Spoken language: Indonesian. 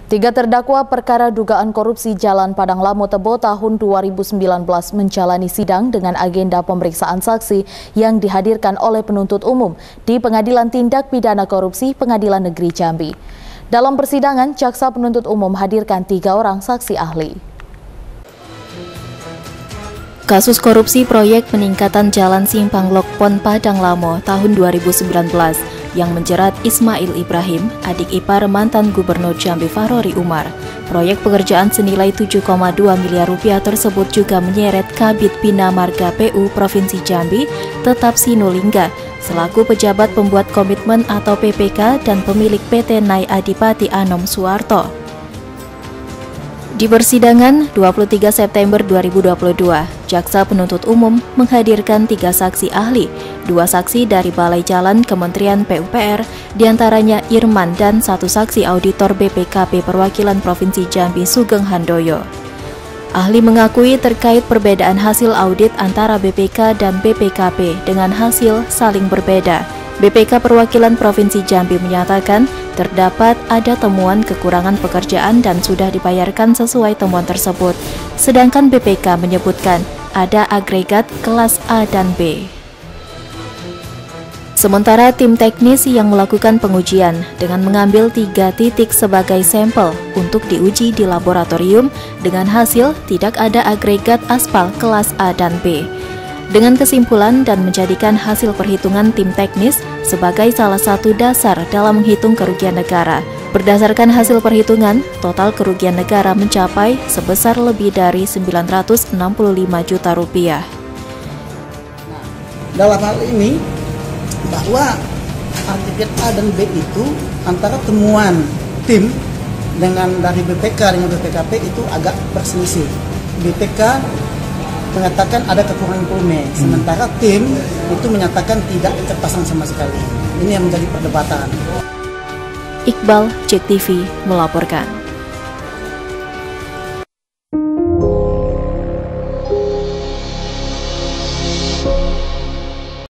Tiga terdakwa perkara dugaan korupsi Jalan Padang Lamo Tebo tahun 2019 menjalani sidang dengan agenda pemeriksaan saksi yang dihadirkan oleh penuntut umum di Pengadilan Tindak Pidana Korupsi Pengadilan Negeri Jambi. Dalam persidangan, jaksa penuntut umum hadirkan 3 orang saksi ahli. Kasus korupsi proyek peningkatan Jalan Simpang Lokpon Padang Lamo tahun 2019 yang menjerat Ismail Ibrahim, adik ipar mantan Gubernur Jambi Fahrori Umar. Proyek pekerjaan senilai 7,2 miliar rupiah tersebut juga menyeret Kabid Bina Marga PU Provinsi Jambi, Tetap Sinulingga, selaku pejabat pembuat komitmen atau PPK dan pemilik PT Nai Adipati Anom Suwarto. Di persidangan 23 September 2022, jaksa penuntut umum menghadirkan 3 saksi ahli, 2 saksi dari Balai Jalan Kementerian PUPR, diantaranya Irman dan 1 saksi auditor BPKP Perwakilan Provinsi Jambi Sugeng Handoyo. Ahli mengakui terkait perbedaan hasil audit antara BPK dan BPKP dengan hasil saling berbeda. BPK Perwakilan Provinsi Jambi menyatakan terdapat ada temuan kekurangan pekerjaan dan sudah dibayarkan sesuai temuan tersebut. Sedangkan BPK menyebutkan ada agregat kelas A dan B. Sementara tim teknis yang melakukan pengujian dengan mengambil 3 titik sebagai sampel untuk diuji di laboratorium dengan hasil tidak ada agregat aspal kelas A dan B. Dengan kesimpulan dan menjadikan hasil perhitungan tim teknis sebagai salah satu dasar dalam menghitung kerugian negara. Berdasarkan hasil perhitungan, total kerugian negara mencapai sebesar lebih dari 965 juta rupiah. Dalam hal ini, bahwa agregat A dan B itu antara temuan tim dengan dari BPK dengan BPKP itu agak berselisih. BPK mengatakan ada kekurangan volume, sementara tim itu menyatakan tidak terpasang sama sekali. Ini yang menjadi perdebatan. Iqbal, JEK TV melaporkan.